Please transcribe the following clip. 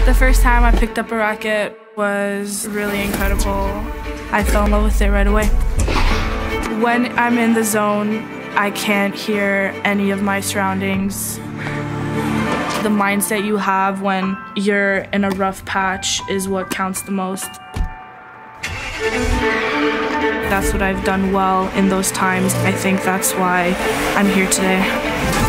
The first time I picked up a racket was really incredible. I fell in love with it right away. When I'm in the zone, I can't hear any of my surroundings. The mindset you have when you're in a rough patch is what counts the most. That's what I've done well in those times. I think that's why I'm here today.